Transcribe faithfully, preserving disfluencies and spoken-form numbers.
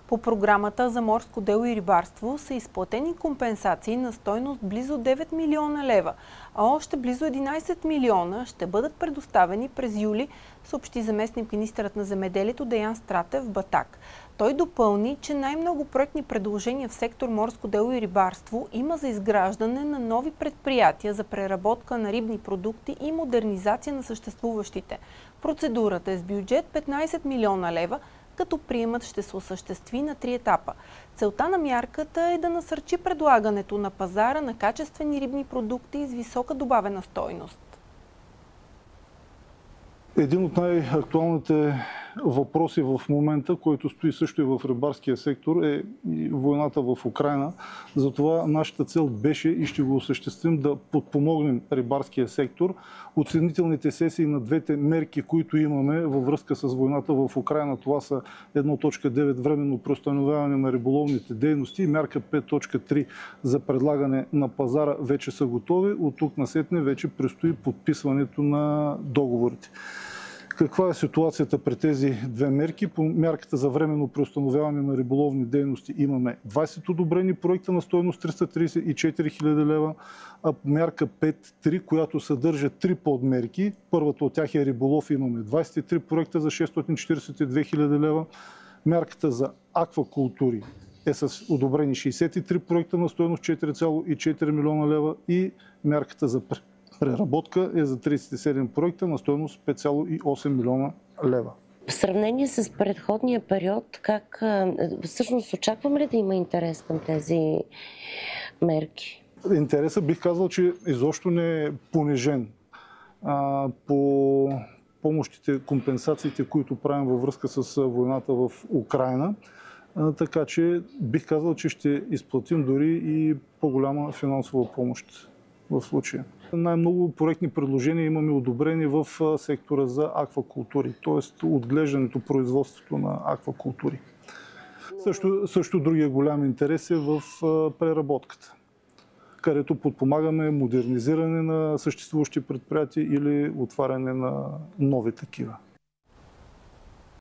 По програмата за морско дело и рибарство са изплатени компенсации на стойност близо девет милиона лева, а още близо единайсет милиона ще бъдат предоставени през юли, съобщи заместник-министърът на земеделието Деян Стратев в Батак. Той допълни, че най-много проектни предложения в сектор морско дело и рибарство има за изграждане на нови предприятия за преработка на рибни продукти и модернизация на съществуващите. Процедурата е с бюджет петнайсет милиона лева, като приемът ще се осъществи на три етапа. Целта на мярката е да насърчи предлагането на пазара на качествени рибни продукти с висока добавена стойност. Един от най-актуалните въпроси в момента, който стои също и в рибарския сектор, е и войната в Украйна. Затова нашата цел беше и ще го осъществим да подпомогнем рибарския сектор. Оценителните сесии на двете мерки, които имаме във връзка с войната в Украйна, това са едно точка девет временно преустановяване на риболовните дейности и мярка пет точка три за предлагане на пазара вече са готови. От тук насетне вече предстои подписването на договорите. Каква е ситуацията при тези две мерки? По мярката за временно преустановяване на риболовни дейности имаме двайсет одобрени проекта на стойност триста трийсет и четири хиляди лева, а по мярка пет точка три, която съдържа три подмерки, първата от тях е риболов, имаме двайсет и три проекта за шестстотин четирийсет и две хиляди лева. Мярката за аквакултури е с одобрени шейсет и три проекта на стойност четири цяло и четири милиона лева и мярката за преработка е за трийсет и седем проекта на стойност пет цяло и осем милиона лева. В сравнение с предходния период, как всъщност очакваме ли да има интерес към тези мерки? Интересът бих казал, че изобщо не е понижен. А, по помощите, компенсациите, които правим във връзка с войната в Украйна, а, така че бих казал, че ще изплатим дори и по-голяма финансова помощ в случая. Най-много проектни предложения имаме одобрени в сектора за аквакултури, т.е. отглеждането, производството на аквакултури. Също, също другия голям интерес е в преработката, където подпомагаме модернизиране на съществуващи предприятия или отваряне на нови такива.